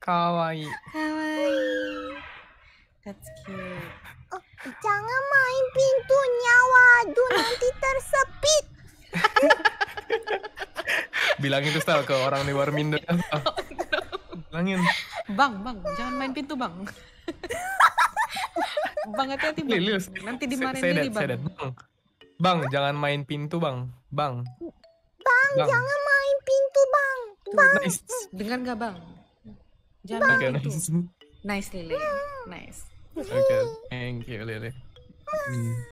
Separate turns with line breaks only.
Kawaii.
Kawaii. That's cute.
Oh, jangan main pintunya, waduh nanti tersepit.
Bilangin tuh Stal ke orang di Warmindo. Bilangin.
Bang, jangan main pintu bang. Bang hati-hati bang.
Lilis.
Nanti dimarahin
Say
Lili
that.
bang.
Bang, jangan main pintu bang. Bang.
Jangan main pintu, Bang.
Nice.
Dengar gak bang? Jangan main pintu.
Nice.
Nice Lili. Nice.
Okay, thank you Lili.